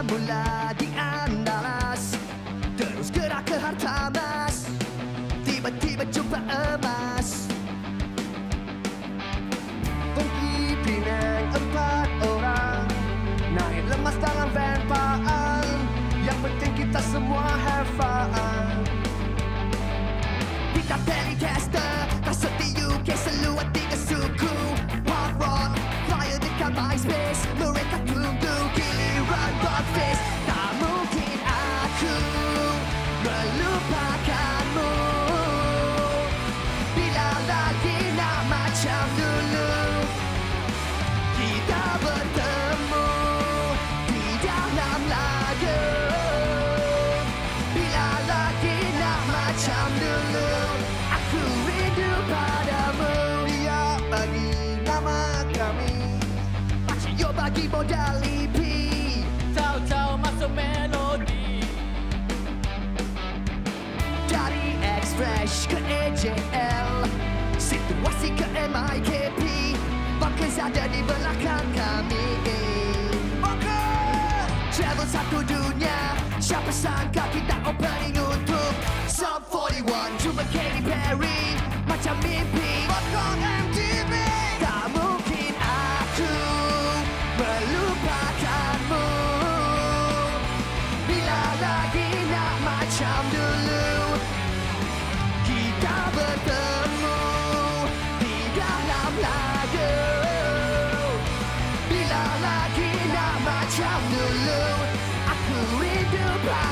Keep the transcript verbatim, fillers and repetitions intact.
Semula di Andalas, terus gerak ke Hartamas, tiba-tiba jumpa emas. Pergi Penang empat orang, naik lemas dalam van Paan. Yang penting kita semua have fun. Kita telecaster, tak seperti U K seluar tiga suku. Pop rock, flyer dekat MySpace, mereka tunggu giliran Buckface. Tak mungkin aku melupakanmu. Bila lagi nak macam dulu kita bertemu di dalam lagu. Bila lagi nak macam dulu aku rindu padamu. Dia bagi nama kami, Pakcik Yo bagi modal E P, tahu-tahu masuk melodi. dari X-Fresh ke A J L, situasi ke M I K P, Buckers ada di belakang kami. Buckers travel satu dunia, siapa sangka kita opening untuk Sub empat puluh satu. Jumpa Katy Perry macam mimpi. Buckers M T V. Tak mungkin aku melupakanmu. Bila lagi nak macam dulu kita bertemu di dalam lagu. Bila lagi nak macam dulu aku rindu padamu.